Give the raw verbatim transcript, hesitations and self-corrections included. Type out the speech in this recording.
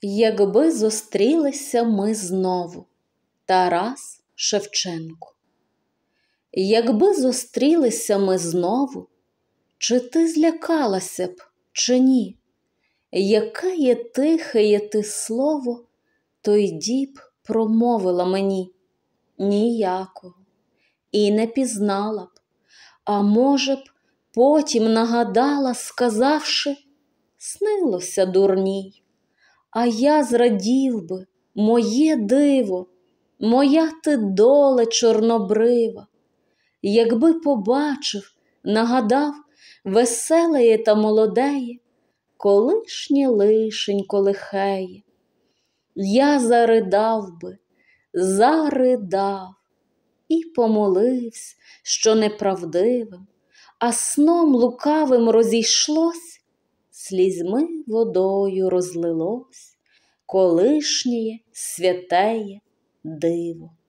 Якби зустрілися ми знову. Тарас Шевченко. Якби зустрілися ми знову, чи ти злякалася б, чи ні? Яке є тихеє ти слово, той діб промовила мені? Ніякого. І не пізнала б, а може б потім нагадала, сказавши: снилося дурній. А я зрадів би, моє диво, моя ти доле чорнобрива, якби побачив, нагадав веселеє та молодеє, колишнє лишенько лихеє. Я заридав би, заридав і помоливсь, що неправдивим, а сном лукавим розійшлось, слізьми водою розлилось колишнє святеє диво.